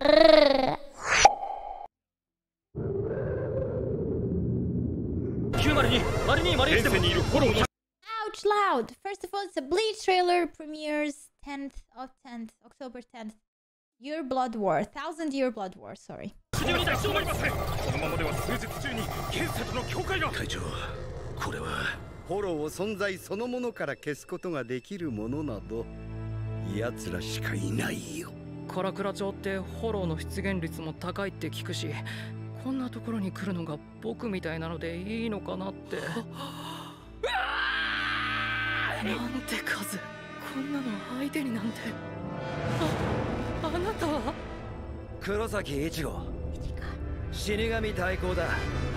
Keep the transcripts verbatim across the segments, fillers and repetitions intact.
Ouch loud! First of all, it's a Bleach trailer, premieres tenth of tenth, October tenth. Year Blood War, Thousand Year Blood War, sorry. このままでは数日中にケンセトの教会が隊長、これはフォローを存在そのものから消すことができるものなど奴らしかいないよ。 唐倉町ってフォローの出現率も高いって聞くし、こんなところに来るのが僕みたいなのでいいのかなって。なんて数、こんなの相手になんて。あ、あなたは黒崎一護、死神対抗だ。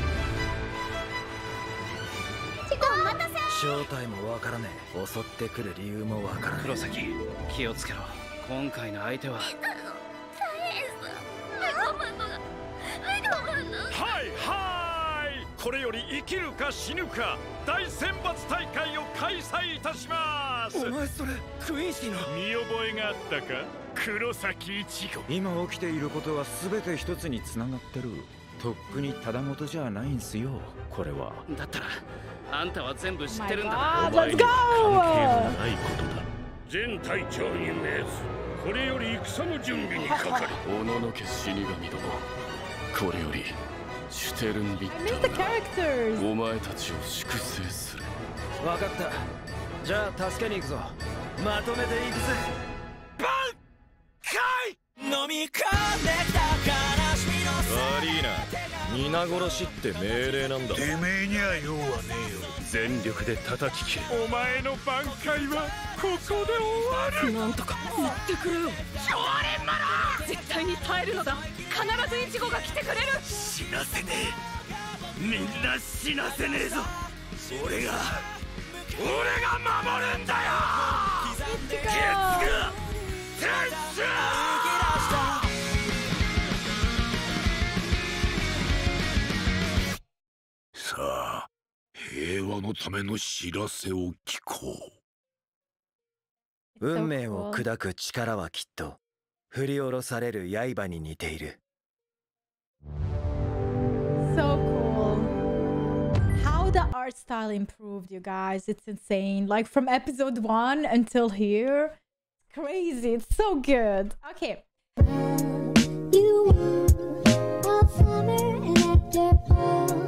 正体もわからねえ、襲ってくる理由もわからない。 黒崎、気をつけろ。今回の相手ははいはい、これより生きるか死ぬか大選抜大会を開催いたします。 お前それクイーンシーの見覚えがあったか、黒崎一護。 今起きていることは全て一つにつながってる。とっくにただごとじゃないんすよ、これは。 だったらあんたは全部知ってるんだ。 My God, お前 let's に go! 関係のないことだ。全隊長に命ず、これより戦の準備にかかる。 おののけ死神ども、これよりシュテルンビッ I miss the ター characters! がお前たちを粛清する。 わかった。じゃあ助けに行くぞ。まとめていくぜ。 挽回。 飲み込んできた悲しみの悪いな、皆殺しって命令なんだ。 てめえには用はねえよ。 全力で叩き切れ。 お前の挽回はここで終わる。 なんとか言ってくれよ。 少年マ絶対に耐えるのだ。必ずイチゴが来てくれる。 死なせねえ、みんな死なせねえぞ。俺が俺が守るんだよ。月が天使。さあ、平和のための知らせを聞こう。運命を砕く力はきっと振り下ろされる刃に似ている。 So cool. How the art style improved, you guys. It's insane. Like from episode one until here. It's crazy. It's so good. Okay. You are a summer and after